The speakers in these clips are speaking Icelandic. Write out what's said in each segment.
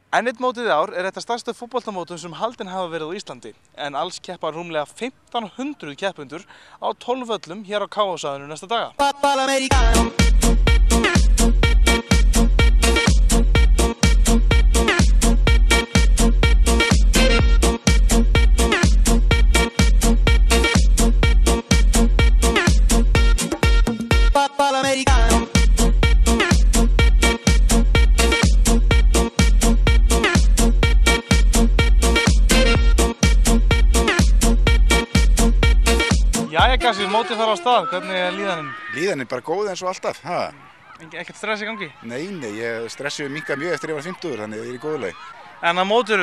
Enn eitt mótið í ár þetta stærstu fótboltamótum sem haldin hafa verið á Íslandi, en alls keppa rúmlega 1500 keppendur á 12 völlum hér á KA-svæðinu næsta daga. Jæja Gassi, mótið fara á stað, hvernig líðanin? Líðanin bara góð eins og alltaf, ha? Ekkert stress í gangi? Nei, ég stressið minkað mjög eftir ég var 50, þannig ég í góðu lagi. En á mótinu,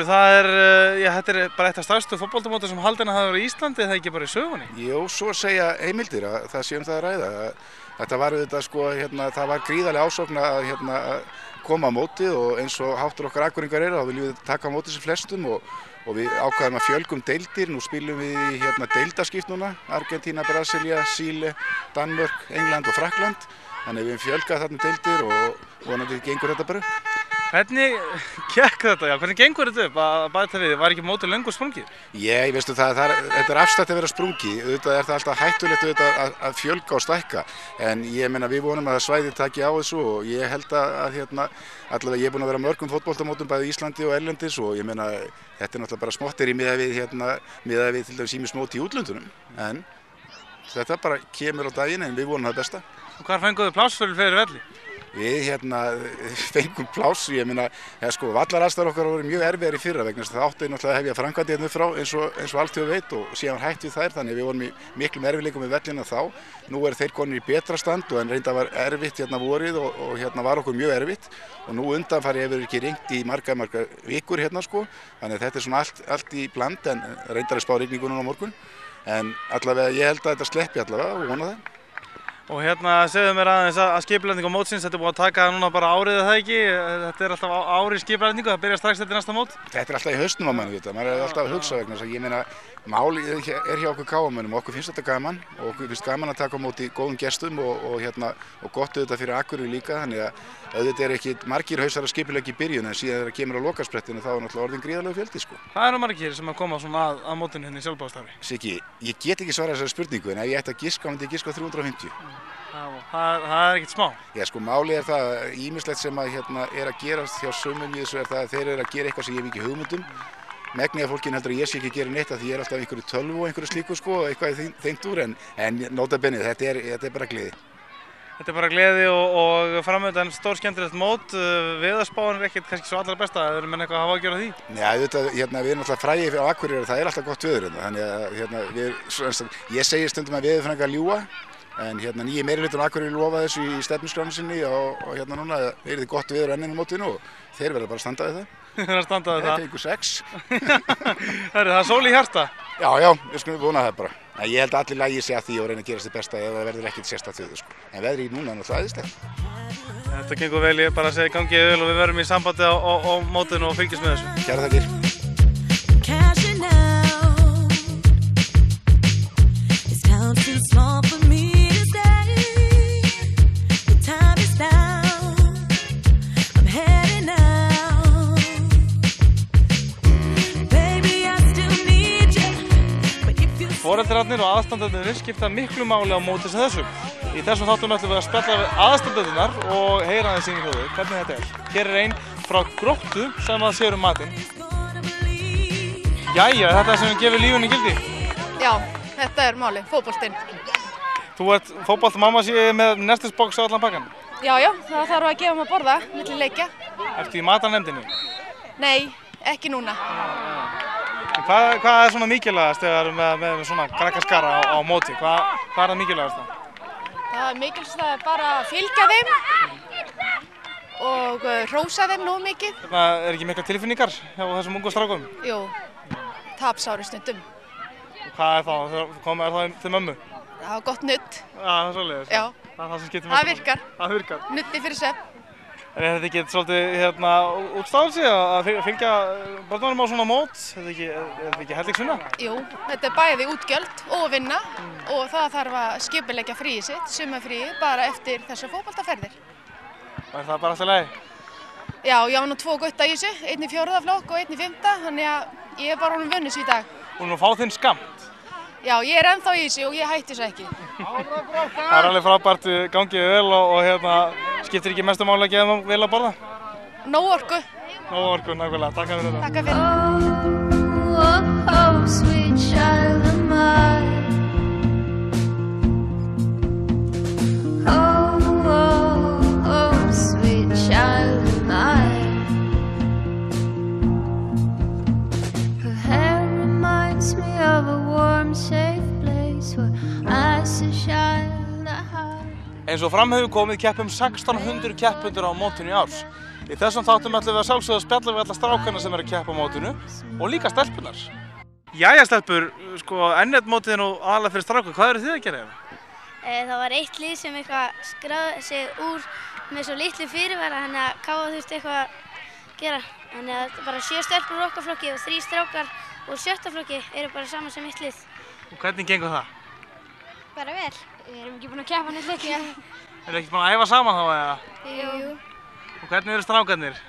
þetta er bara eitt af stærstu fótboltamótum sem haldin hafa verið í Íslandi, það ekki bara í sögunni? Jú, svo segja heimildir að það sé það að ræða. Þetta var auðvitað, það var gríðarleg ásókn að koma á mótið og eins og háttur okkar Akureyringar þá viljum við taka á mótið sem flestum og við ákvæðum að fjölgum deildir. Nú spilum við í deildaskipt núna, Argentína, Brasilía, Síle, Danmörk, England og Frakkland. Þannig við fjölgað þarna deildir og vonandi gengur þetta bara. Hvernig gekk þetta? Já, hvernig gengur þetta upp að bæta við? Var ekki mótið löngu sprungið? Ég veistu þetta er afstætt að vera sprungið. Auðvitað það alltaf hættulegt að fjölga og stækka. En ég meina við vonum að svæðið taki á þessu og ég held að allavega ég er búinn að vera mörgum fótboltamótum bæði í Íslandi og erlendis og ég meina þetta er náttúrulega bara smottir í miðað við til dæmis ýmis mót í útlöndunum. En þetta bara kemur á daginn en við vonum það besta. Og hvar fenguðu pláss fyrir fleiri velli? Við fengum pláss, ég meina, vallaraðstæður okkar voru mjög erfiðar í fyrra vegna þess að það átti náttúrulega að hefja framkvæmdir hérna frá eins og alþjóð veit og síðan hætt við þær, þannig við vorum í miklum erfiðleikum með vellina þá. Nú þeir konur í betra stand en reynda var erfitt vorið og var okkur mjög erfitt og nú undanfari hefur ekki ringt í margar vikur þannig að þetta er svona allt í bland en reyndar spá rigningu núna á morgun. En allavega ég held að þetta sleppi allavega og vona það. Og segðu mér aðeins að skipulagningu mótsins, þetta er búið að taka núna bara árið það ekki? Þetta er alltaf árið skipulagningu, það byrjar strax eftir næsta mót? Þetta er alltaf í hausnum á manni, maður er alltaf að hugsa vegna þess að ég meina málið er hjá okkur KA-mönnum, okkur finnst þetta gaman og okkur finnst gaman að taka á móti góðum gestum og gott auðvitað fyrir Akureyri líka, þannig að auðvitað er ekki margir hausar að skipuleggja í byrjun en síðan þegar kemur á lokasprettinu þá náttúrulega orðinn gríðarlegur fjöldi Hvað eru margir sem að koma svona að mótinu hérna í sjálfboðastarfi? Siggi, ég get ekki svarað þessari spurningu en ef ég ætti að giska, myndi ég giska 350. Það er ekkert smá? Já, málið er það ýmislegt sem er að gerast hjá sumum í þessu það að þeir eru að gera eitthvað sem ég hef ekki hugmynd Megnið af fólkinu heldur að ég sé ekki að gera neitt af því ég er alltaf einhverju tölvu og einhverju slíku eitthvað þengt úr en nota bene, þetta er bara gleði. Þetta er bara gleði og framöndan stór skemmtilegt mót, veðurspáin er ekkert kannski svo allra besta, eru menn eitthvað að hafa að gera því? Já, við erum alltaf frægir á Akureyri og það er alltaf gott veður þannig að ég segi stundum að veðurfræðingar ljúga en nýji meirihluti Akureyri lofa þessu í stefnuskránu sinni og núna er þið gott veður enn mótinu og þeir verða bara að standa við það. Þeir verða að standa við það? Það fengur 6. Það er sól í hjarta? Já, við skulum vona það bara. Ég held að allir lagi sig að því og reyna að gera sitt besta ef það verður ekkert sérstakt við það. En veðrið núna er náttúrulega æðislegt. Þetta gengur vel, ég bara segi gangið vel og við verðum í sambandi á mótinu og fylgjumst með þessu. Kærar þakkir. Foreldrarnir og aðstandendur skipta miklu máli á móti sem þessum. Í þessum þáttum ætlum við að spjalla við aðstandendunar og heyra aðeins inn í hljóðið hvernig þetta er. Hér er ein frá Gróttu sem að sér matinn. Jæja, þetta er sem við gefum lífinu gildi? Já, þetta er máli, fótboltinn. Þú ert fótboltamamma með nestisbox á allan pakkan? Já, það þarf að gefa maður borða, milli leikja. Ertu í matarnefndinni? Nei, ekki núna. Hvað er svona mikilvægast þegar með svona krakkaskara á móti? Hvað er það mikilvægast það? Það er mikilvægast að bara fylgja þeim og hrósa þeim nógu mikið. Er ekki mikla tilfinningar hjá þessum ungu strákum? Jú, tapsári stundum. Hvað er það? Er það til mömmu? Það var gott nudd. Já, það er svolítið. Já, það er það sem skiptir mest. Það virkar. Það Nuddi fyrir svefn. En er þetta ekki svolítið útstálsi að fylgja börnunum á svona mót? Er þetta ekki hellingsvinna? Jú, þetta er bæði útgjöld og vinna og það þarf að skipuleggja fríið sitt, sumarfríið, bara eftir þessar fótboltaferðir. Og er það bara alltaf leið? Já, ég á nú 2 gutta í þessu, einn í 4. flokk og einn í 5. Þannig að ég bara honum vunni þessu í dag. Hún að fá þinn skamt. Já, ég ennþá í þessu og ég hætti þessu ekki. Það alveg frábært, gangið vel og skiptir ekki mestu máli að gefa þeim vel að borða? Nóg orku. Nóg orku, nákvæmlega. Takk fyrir þetta. Takk fyrir. Oh, sweet child of mine. Oh, sweet child of mine. Her hair reminds me of a warm, safe place where ice and shine the heart. Eins og fram hefur komið keppum 1600 keppendur á mótinu í árs. Í þessum þáttum ætlum við að sjálfsögðu að spjalla við alla strákana sem eru að keppa á mótinu og líka stelpunar. Jæja stelpur, N1-mótið er nú aðalega fyrir stráka. Hvað eru þið að gera hérna? Það var eitt lið sem skráði sig úr með svo litlu fyrirvara, þannig að KA þurfti eitthvað að gera. Þannig að bara 7 stelpur úr okkar flokki og 3 strákar úr 7. flokki eru bara saman sem eitt lið. Og hvernig gengur það? Bara vel. Við erum ekki búin að keppa neitt leikja. Eru ekki búin að æfa saman þá eða? Jú. Og hvernig eru strákarnir?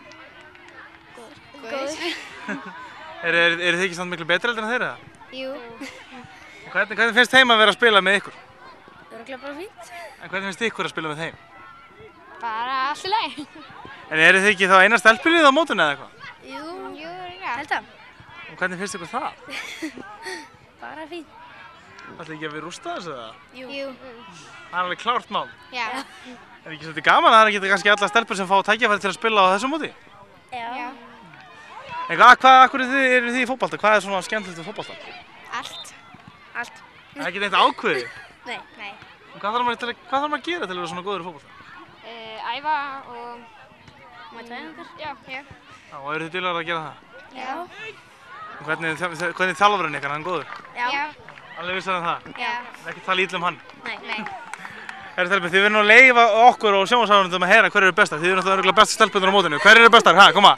Góður. Eru þið ekki samt miklu betri heldur en þeir eða? Jú. Og hvernig finnst þeim að vera að spila með ykkur? Örugglega bara fínt. En hvernig finnst ykkur að spila með þeim? Bara allt í lagi. En eru þið ekki þá eina stelpulið á mótinu eða eitthvað? Jú, held að. Og hvernig finnst ykkur það? Bara fínt. Ætlaði ekki að við rústa þessu eða? Jú. Það er alveg klárt mál. Já. Er ekki svolítið gaman að það er ekki kannski alla stelpur sem fá tækifæri til að spila á þessu móti? Já. En akkur eru þið í fótbolta? Hvað er svona skemmtilegt við fótbolta? Allt. Það er ekki neitt ákveðið? Nei. Og hvað þarf maður að gera til að vera svona góður í fótbolta? Æfa og mæta æfingar. Já. Já, og eru þið duglegar að gera það? Já. Og hvernig þjálfarinn ykkar, hann góður? Já. Alveg vissar en það? Já. Ekki tala illa um hann? Nei. Þið verður nú að leyfa okkur og sjónvarpsáhorfendum að heyra hver eru bestar. Þið eru náttúrulega örugglega bestu stelpurnar á mótinu. Hver eru bestar? Koma!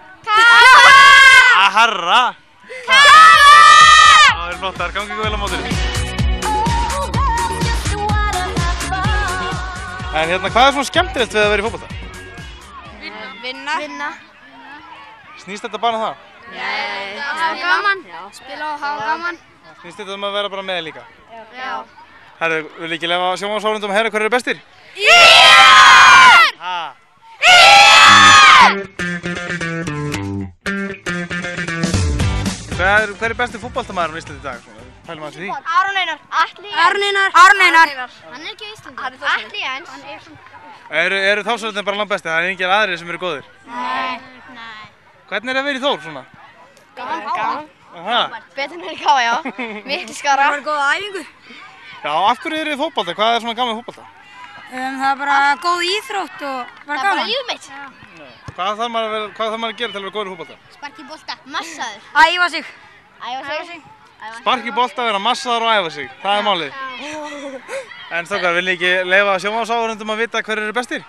Harra! Það er flottar, gangi ykkur vel á mótinu. En hvað er svona skemmtilegt við að vera í fótbolta? Vinna. Snýst þetta bara um það? Hafa gaman. Spila og hafa gaman. Snýst þetta að vera bara með líka? Já. Herðu, vil ekki leyfa sjónvarpsáhorfendum að heyra hver eru bestir? Hver er besti fótboltamaðurinn á Íslandi í dag? Pælum aðeins í því. Aron Einar. Hann er ekki á Íslandi. Atli Jens. Eru Þórsararnir bara langt besti? Það er engir aðrir sem eru góðir? Nei. Hvernig er að vera í Þór svona? Gaman. Betur en KA, já. Miklu skara. Það var góð æfingu. Já, af hverju eru þið í fótbolta? Hvað er svona gaman við fótbolta? Það er bara góð íþrótt og bara gaman. Það er bara lífið mitt. Hvað þarf maður að gera til að vera góður í fótbolta? Sparki bolta. Massaður. Æfa sig. Sparki bolta, vera massaður og æfa sig. Það er málið. En strákar, viljið ekki leyfa sjónvarpsáhorfendum að vita hver eru bestir?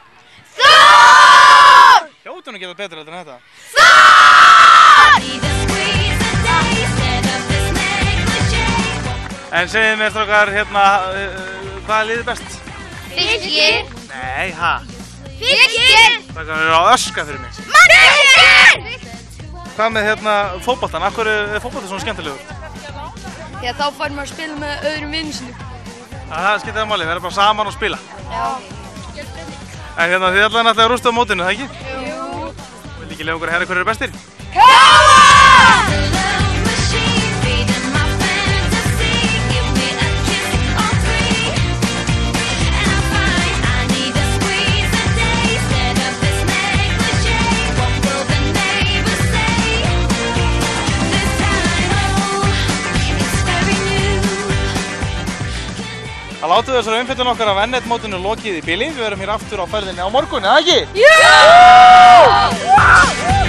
Þór! Hljótum að geta betur heldur en þetta. En segið mér strákar, hvað liðið best? Fylkir. Nei, Fylkir. Strákar eru á öska fyrir mig. Fylkir. Hvað með fótboltan? Af hverju er fótbolta svona skemmtilegur? Já, þá fær maður að spila með öðrum vinnum sinni. Það skiptir það máli, við erum bara saman og spila. Já. En þið ætlaði náttúrulega að rústa á mótinu, það ekki? Jú. Viljið ekki leyfa okkur að heyra hver eru bestir? Það látum við þessari umfjöllun okkar af N1-mótinu lokið í bili. Við verum hér aftur á ferðinni á morgun, eða ekki? Jú!